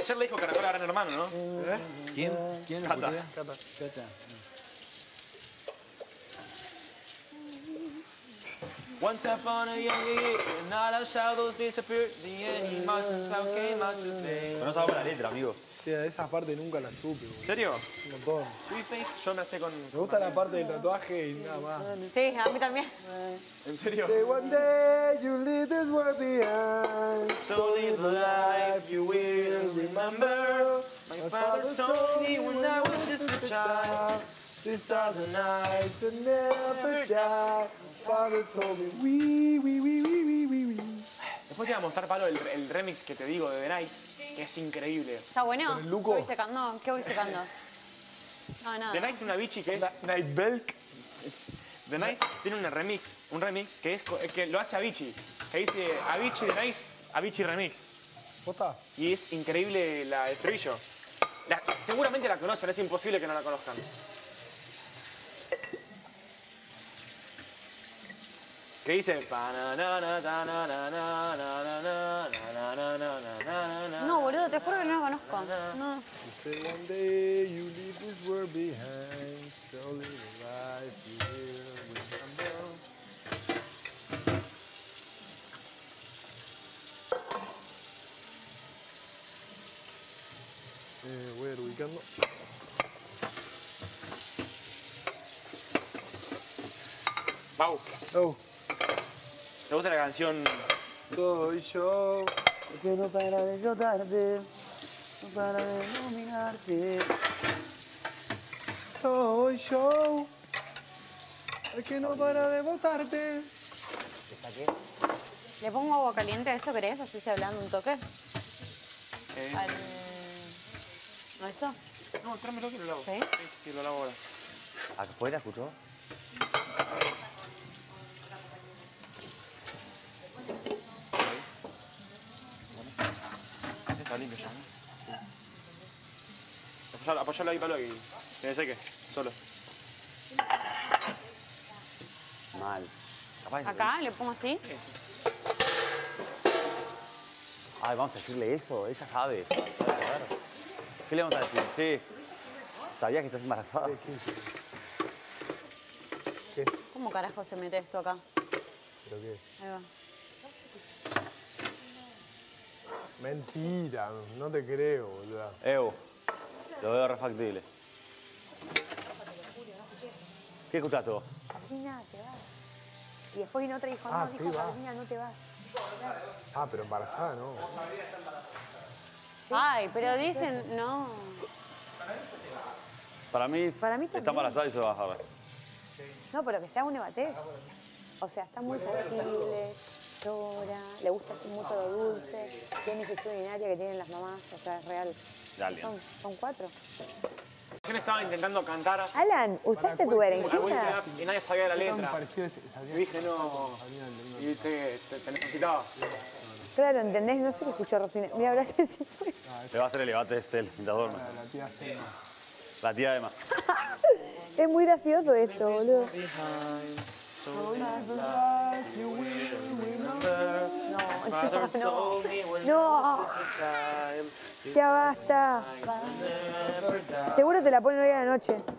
ayer le dijo Caracol a Gran Hermano, ¿no? ¿Quién? ¿Quién? Cata. Cata. Once upon a young year, and all our shadows disappeared. The animals out came out today. No sabemos la letra, amigo. Sí, esa parte nunca la supe, boludo. ¿En serio? Un montón. Yo me sé con... Me gusta la parte del tatuaje y nada más. Sí, a mí también. ¿En serio? Say one day you leave this world behind. So live the life you will remember. My father told me when I was just a child. These are the nights that never die. Father told me, we. Después te voy a mostrar, Pablo, el remix que te digo de The Nights, que es increíble. ¿Está bueno? ¿Con el Luco? ¿Qué voy secando? ¿Qué voy secando? No, nada. The Nights tiene una bichi que es... Nightbelk. The Nights tiene un remix que es que lo hace Avicii, que dice Avicii The Nights, Avicii Remix. ¿Posta? Y es increíble el estribillo. Seguramente la conocen, es imposible que no la conozcan. ¿Qué dice? No, boludo, te juro que no la conozco. No. Say one day you leave this world behind. So live the life you will remember. Voy a ir ubicando. Pau, Oh, ¿te gusta la canción? soy yo. Que no para de llorarte, no para de nominarte. Soy yo. El que no para de votarte. ¿Le pongo agua caliente a eso, querés? Así se hablando un toque. ¿No eso? No, tráemelo que lo lavo. ¿Sí? Sí, lo lavo ahora. ¿Afuera escuchó? Está limpio ya, ¿no? Apoyalo ahí, Pablo, y que me seque, solo. Mal. Capaz que- Acá, le pongo así. Ay, vamos a decirle eso. Ella sabe. ¿Qué le vamos a decir? Sí. ¿Sabías que estás embarazada? ¿Cómo carajo se mete esto acá? ¿Pero qué? Ahí va. Mentira, no te creo, boludo. Evo. Lo veo refactible. ¿Qué escuchaste vos? Carolina, te vas. Y después vino otra y dijo, Ah, no, te dijo, vas. Carolina, no te vas. Ah, pero embarazada no. Ay, pero dicen, no. Para mí Para mí también. está embarazada y se va a bajar. No, pero que sea un evatés. O sea, está muy sensible, llora, le gusta mucho lo dulce, tiene infección urinaria que tienen las mamás, o sea, es real. Dale. Son 4. Recién estaba intentando cantar Alan, ¿usaste tu a berenjena? y nadie sabía la letra. Parecido ese. Y dije, no, y te necesitaba. Claro, ¿entendés? No sé qué escuchó Rosina. Mira, ahora que sí fue. Le va a hacer el levate Estel mientras duerme. La tía Selma. La tía Emma. Es muy gracioso esto, boludo. No, ya basta. Seguro te la ponen hoy a la noche.